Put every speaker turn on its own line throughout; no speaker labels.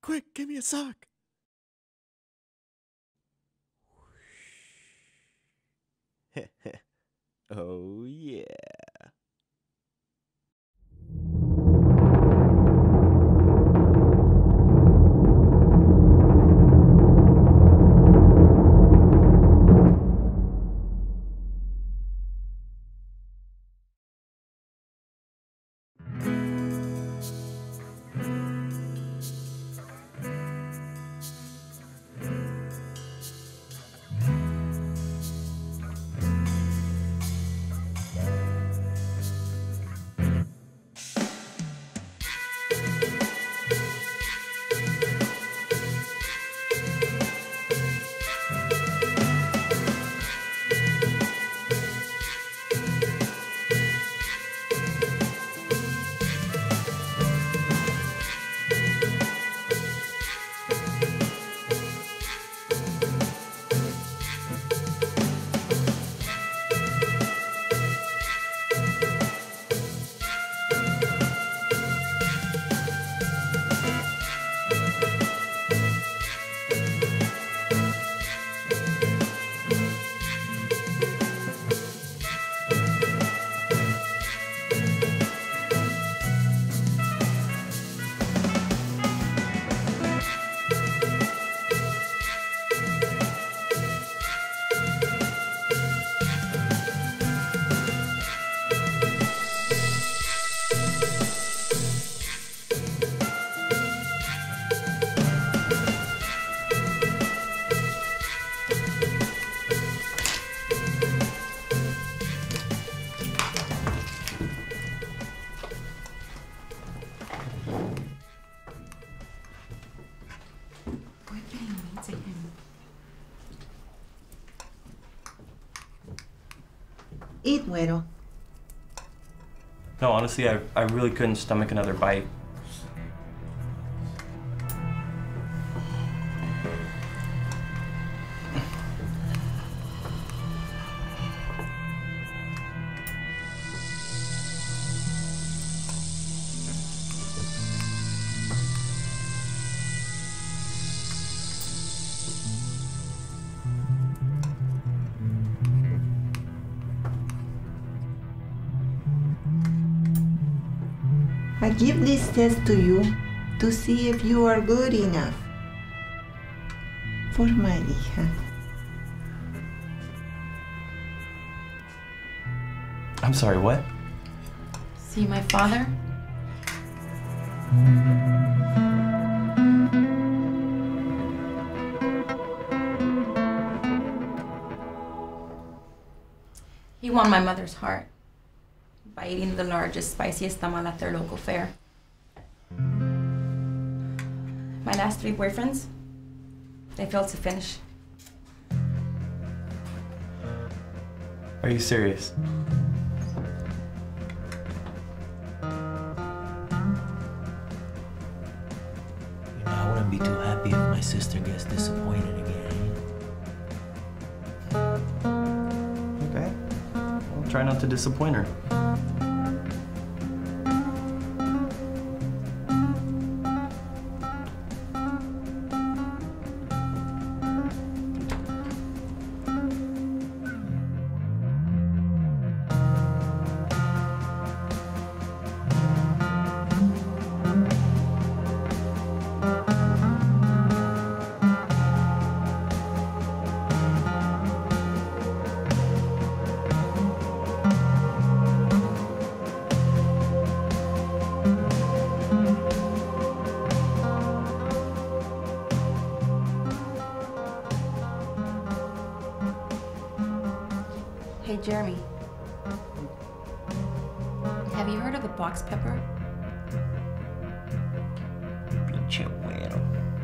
Quick, give me a sock. Oh, yeah.
Eat, güero.
No, honestly, I really couldn't stomach another bite.
I give this test to you to see if you are good enough for my hija.
I'm sorry, what?
See my father? He won my mother's heart by eating the largest, spiciest tamal at their local fair. My last 3 boyfriends, they failed to finish.
Are you serious?
I wouldn't be too happy if my sister gets disappointed again.
Okay. I'll try not to disappoint her.
Hey, Jeremy. Have you heard of the box pepper?
Pinche güero.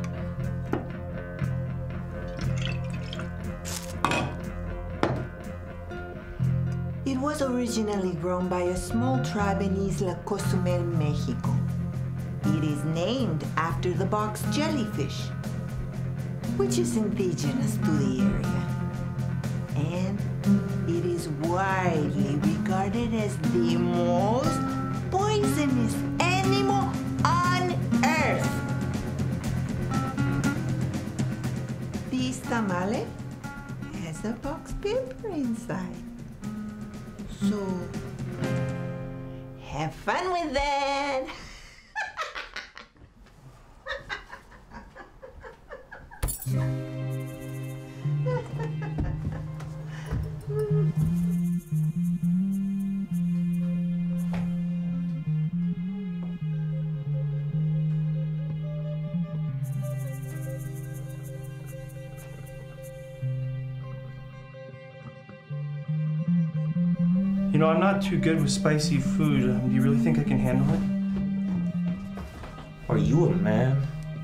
It was originally grown by a small tribe in Isla Cozumel, Mexico. It is named after the box jellyfish, which is indigenous to the area. And it is widely regarded as the most poisonous animal on Earth. has a box paper inside. So, have fun with that.
You know, I'm not too good with spicy food. Do you really think I can handle it?
Are you a man?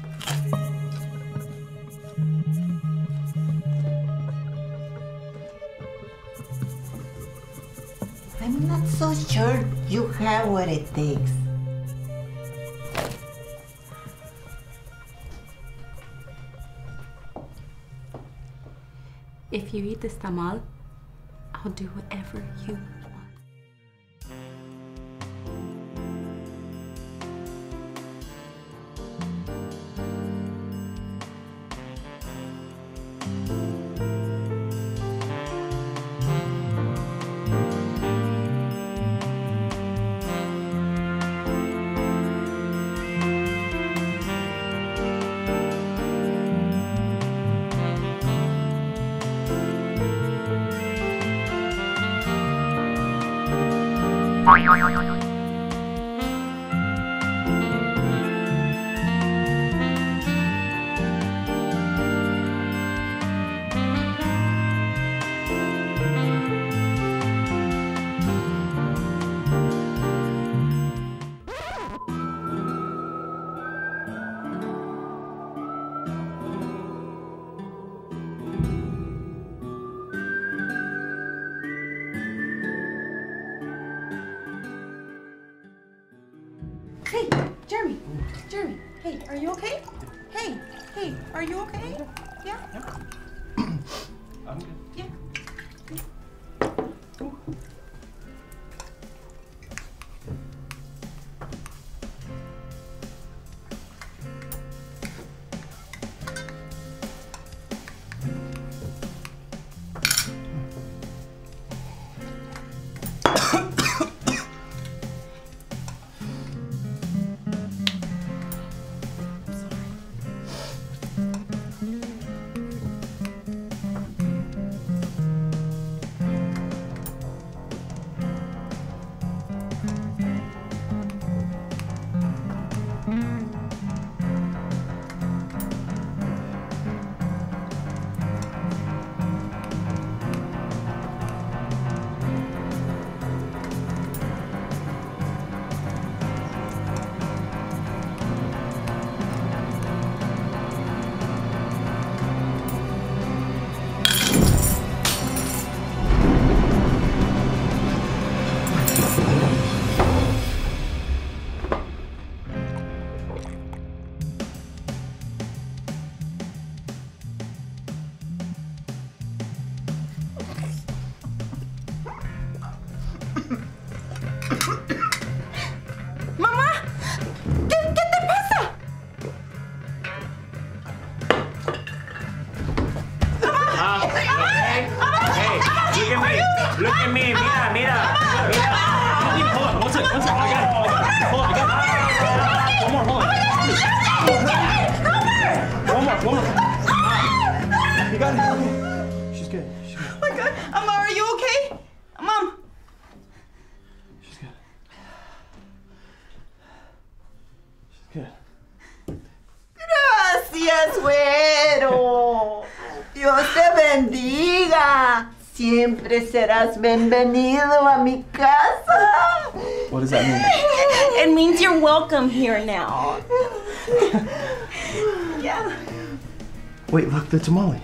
I'm not so sure you have what it takes.
If you eat this tamal, I'll do whatever you want. Hey, Jeremy, hey, are you okay? Hey, are you okay? Yeah?
I'm good.
Yeah. ¡Mamá! ¿Qué te pasa?
Hey, look at me, mira.
One second, I got it. Hold on. One more. You got it. She's good.
Oh my God, Mama, are you okay? Mom.
She's good.
Gracias, güero. Dios te bendiga. Siempre serás bienvenido a mi casa.
What does that mean?
It means you're welcome here now. Yeah.
Wait, look, the tamale.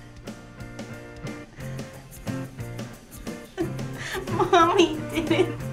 Mommy did it.